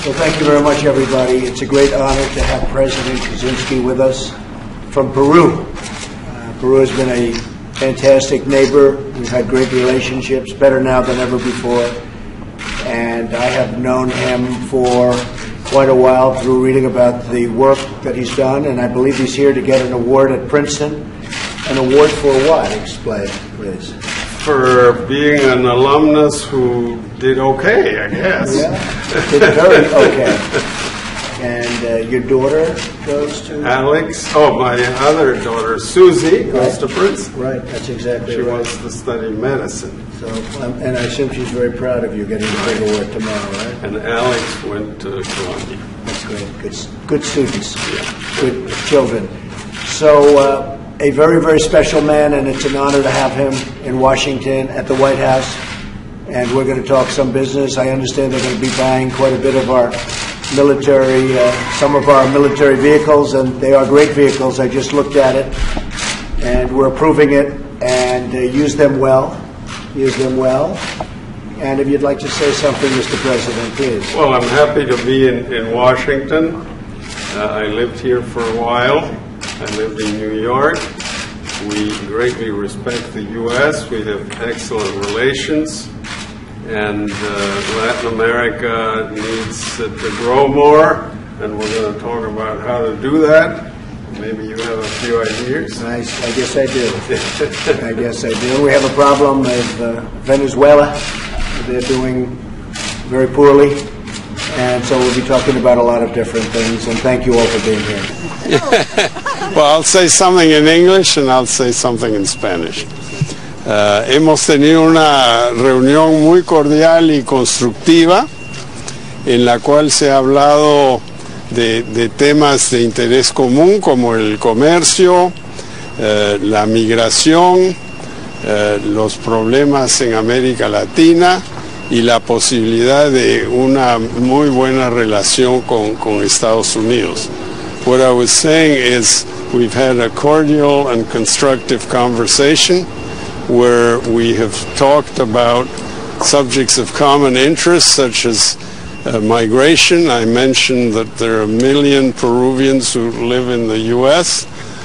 Well, thank you very much, everybody. It's a great honor to have President Kaczynski with us from Peru. Peru has been a fantastic neighbor. We've had great relationships, better now than ever before. And I have known him for quite a while through reading about the work that he's done, and I believe he's here to get an award at Princeton. An award for what? Explain, please. For being an alumnus who did okay, I guess. Yeah, did very okay. And your daughter goes to? Alex, my other daughter, Susie, goes to Princeton. Right, that's exactly she right. wants to study medicine. So, and I assume she's very proud of you getting the big award tomorrow, right? And Alex went to Columbia. That's great. Good students. Yeah. Good children. So, a very, very special man, and it's an honor to have him in Washington at the White House. And we're going to talk some business. I understand they're going to be buying quite a bit of our military, some of our military vehicles, and they are great vehicles. I just looked at it, and we're approving it, and use them well. Use them well. And if you'd like to say something, Mr. President, please. Well, I'm happy to be in Washington. I lived here for a while. I lived in New York. We greatly respect the U.S. We have excellent relations. And Latin America needs to grow more, and we're going to talk about how to do that. Maybe you have a few ideas. I guess I do. I guess I do. We have a problem with Venezuela. They're doing very poorly, and so we'll be talking about a lot of different things, and thank you all for being here. Well, I'll say something in English, and I'll say something in Spanish. Hemos tenido una reunión muy cordial y constructiva en la cual se ha hablado de temas de interés común como el comercio, la migración, los problemas en América Latina y la posibilidad de una muy buena relación con Estados Unidos. What I was saying is we've had a cordial and constructive conversation where we have talked about subjects of common interest such as migration. I mentioned that there are 1 million Peruvians who live in the U.S.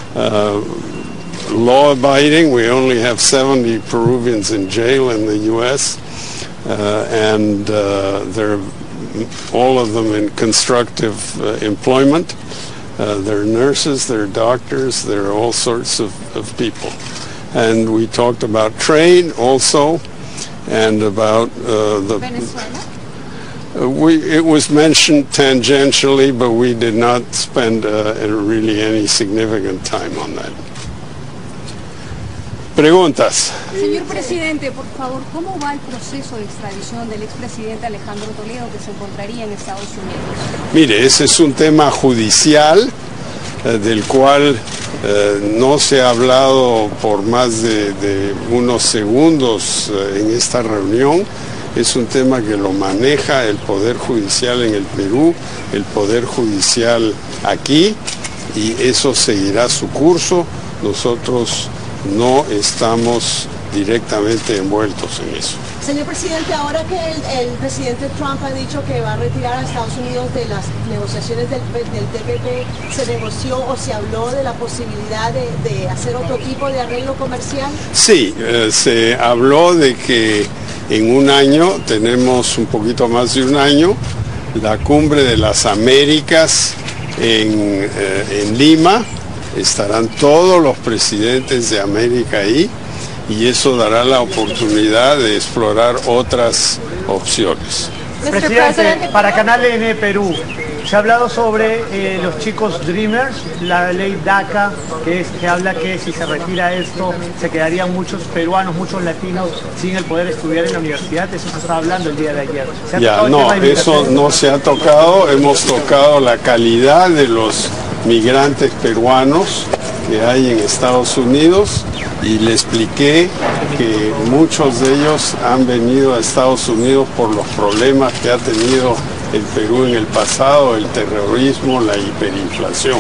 Law-abiding, we only have 70 Peruvians in jail in the U.S. And they're all of them in constructive employment. They're nurses, they're doctors, they're all sorts of people. And we talked about trade also, and about Venezuela? It was mentioned tangentially, but we did not spend really any significant time on that. Preguntas. Señor Presidente, por favor, ¿cómo va el proceso de extradición del expresidente Alejandro Toledo que se encontraría en Estados Unidos? Mire, ese es un tema judicial del cual no se ha hablado por más de unos segundos en esta reunión. Es un tema que lo maneja el Poder Judicial en el Perú, el Poder Judicial aquí, y eso seguirá su curso. Nosotros no estamos directamente envueltos en eso. Señor Presidente, ahora que el presidente Trump ha dicho que va a retirar a Estados Unidos de las negociaciones del TPP, ¿se negoció o se habló de la posibilidad de hacer otro tipo de arreglo comercial? Sí, se habló de que en un año, tenemos un poquito más de un año, la Cumbre de las Américas en Lima. Estarán todos los presidentes de América ahí, y eso dará la oportunidad de explorar otras opciones. Presidente, para Canal N Perú, se ha hablado sobre los chicos Dreamers, la ley DACA, que habla que si se retira esto, se quedarían muchos peruanos, muchos latinos sin el poder estudiar en la universidad. Eso se estaba hablando el día de ayer. Ya, no, eso no se ha tocado. Hemos tocado la calidad de los migrantes peruanos que hay en Estados Unidos, y le expliqué que muchos de ellos han venido a Estados Unidos por los problemas que ha tenido el Perú en el pasado, el terrorismo, la hiperinflación.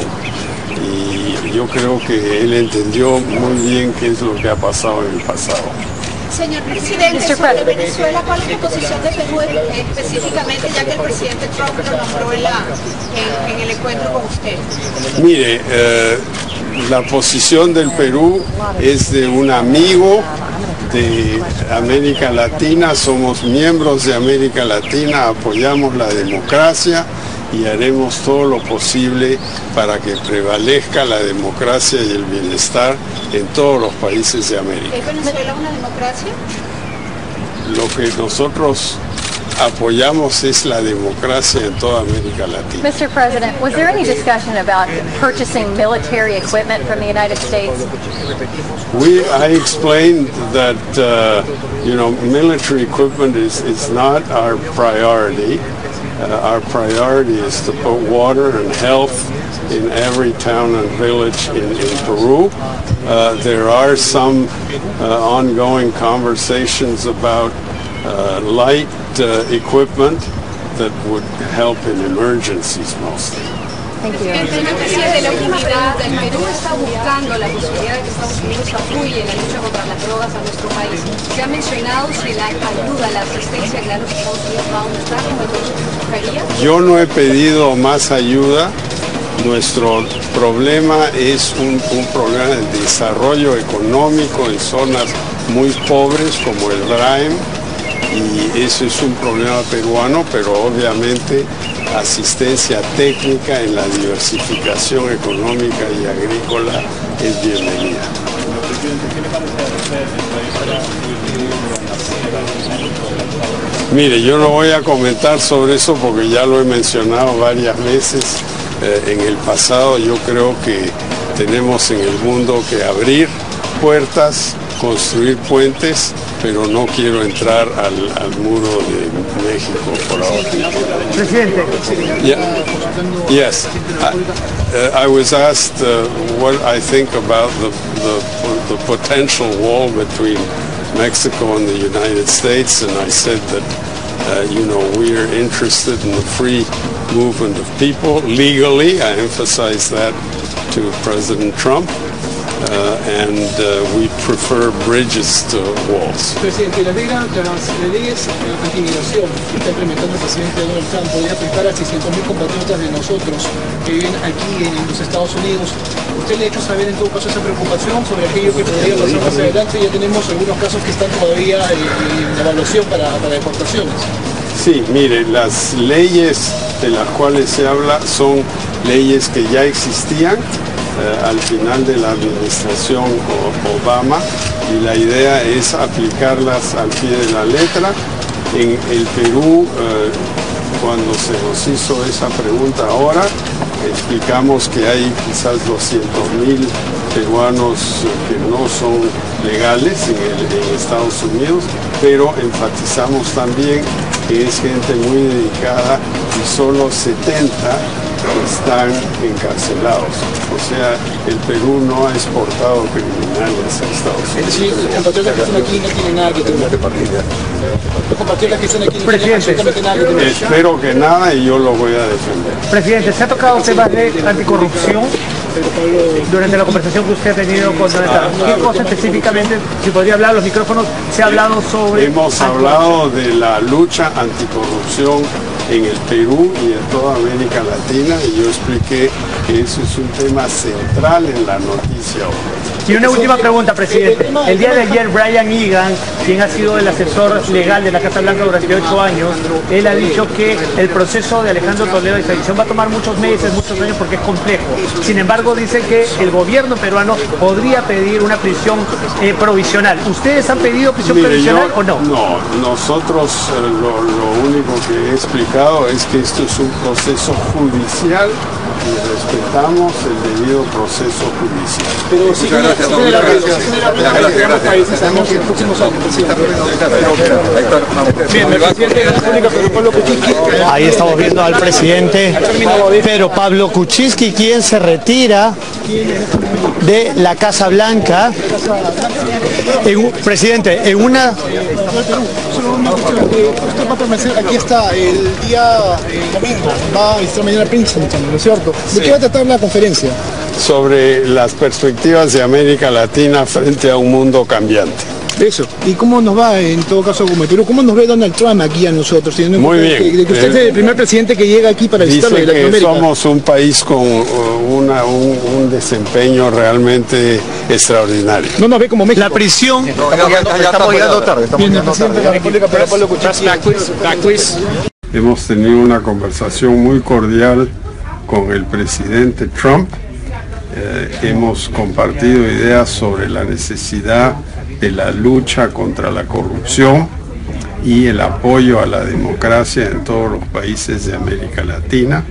Y yo creo que él entendió muy bien qué es lo que ha pasado en el pasado. Señor presidente, sobre Venezuela, ¿cuál es la posición de Perú específicamente, ya que el presidente Trump lo nombró en el encuentro con usted? Mire, la posición del Perú es de un amigo de América Latina, somos miembros de América Latina, apoyamos la democracia y haremos todo lo posible para que prevalezca la democracia y el bienestar en todos los países de América. ¿Es Venezuela una democracia? Lo que nosotros apoyamos es la democracia en toda América Latina. Mr. President, was there any discussion about purchasing military equipment from the United States? I explained that military equipment is not our priority. Our priority is to put water and health in every town and village in Peru. There are some ongoing conversations about light equipment that would help in emergencies mostly. Thank you. Señor presidente, la última pregunta. El Perú está buscando la posibilidad de que Estados Unidos apoye la lucha contra las drogas a nuestro país. Se ha mencionado si la ayuda, la asistencia que los Estados Unidos va a aumentar, como buscaría. Yo no he pedido más ayuda. Nuestro problema es un problema de desarrollo económico en zonas muy pobres como el Braem, y eso es un problema peruano, pero obviamente asistencia técnica en la diversificación económica y agrícola es bienvenida. Mire, yo no voy a comentar sobre eso porque ya lo he mencionado varias veces en el pasado. Yo creo que tenemos en el mundo que abrir puertas, construir puentes, pero no quiero entrar al muro de México por ahora. Presidente. Yes, I was asked what I think about the potential wall between Mexico and the United States, and I said that we are interested in the free movement of people legally. I emphasize that to President Trump. And we prefer bridges to walls. Presidente, las leyes anti-inmigración que está implementando el presidente Donald Trump podría afectar a 600.000 compatriotas de nosotros que viven aquí en los Estados Unidos. ¿Usted le ha hecho saber en todo caso esa preocupación sobre aquello que podría pasar más adelante? Ya tenemos algunos casos que están todavía en evaluación para deportaciones. Sí, mire, las leyes de las cuales se habla son leyes que ya existían al final de la administración Obama, y la idea es aplicarlas al pie de la letra. En el Perú, cuando se nos hizo esa pregunta ahora, explicamos que hay quizás 200.000 peruanos que no son legales en Estados Unidos, pero enfatizamos también que es gente muy dedicada y solo 70 están encarcelados. O sea, el Perú no ha exportado criminales a Estados Unidos. Es decir, los compatriotas que están aquí no tienen nada que temer. Los compatriotas que están aquí no tienen absolutamente nada que temer. Espero que nada, y yo lo voy a defender. Presidente, ¿se ha tocado temas de anticorrupción durante la conversación que usted ha tenido con Donald Trump? ¿Qué cosa específicamente, si podría hablar los micrófonos, se ha hablado sobre? Hemos hablado de la lucha anticorrupción en el Perú y en toda América Latina, y yo expliqué que eso es un tema central en la noticia hoy. Y una última pregunta, presidente. El día de ayer, Brian Egan, quien ha sido el asesor legal de la Casa Blanca durante 8 años, él ha dicho que el proceso de Alejandro Toledo de extradición va a tomar muchos meses, muchos años, porque es complejo. Sin embargo, dice que el gobierno peruano podría pedir una prisión provisional. ¿Ustedes han pedido prisión provisional o no? No, nosotros lo único que he explicado es que esto es un proceso judicial y respetamos el debido proceso judicial. Pero sí, países sabemos que en los próximos años. Bien, el presidente de la República, Pedro Pablo Kuczynski. Ahí estamos viendo al presidente Pedro Pablo Kuczynski, quien se retira de la Casa Blanca. Presidente, en una... Aquí está, el día domingo, va a visitar mañana Princeton, ¿no es cierto? ¿De qué va a tratar la conferencia? Sobre las perspectivas de América Latina frente a un mundo cambiante. Eso. ¿Y cómo nos va en todo caso como Perú? ¿Cómo nos ve Donald Trump aquí a nosotros? Muy bien. De que usted es el primer presidente que llega aquí para visitar Dice que Latinoamérica. somos un país con un desempeño realmente extraordinario. No nos ve como México. La prisión. Estamos llegando tarde. Bien, el presidente de la República, Pablo Kuczynski. Back please. Hemos tenido una conversación muy cordial con el presidente Trump. Hemos compartido ideas sobre la necesidad de la lucha contra la corrupción y el apoyo a la democracia en todos los países de América Latina.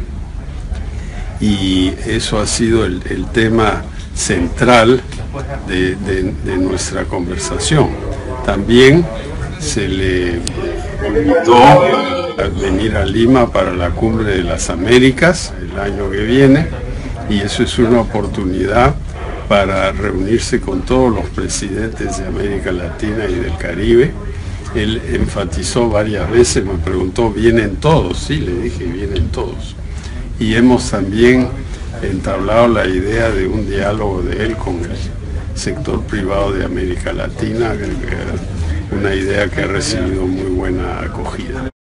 Y eso ha sido el tema central de nuestra conversación. También se le invitó a venir a Lima para la Cumbre de las Américas el año que viene, y eso es una oportunidad para reunirse con todos los presidentes de América Latina y del Caribe. Él enfatizó varias veces, me preguntó, ¿vienen todos? Sí, le dije, vienen todos. Y hemos también entablado la idea de un diálogo de él con el sector privado de América Latina, una idea que ha recibido muy buena acogida.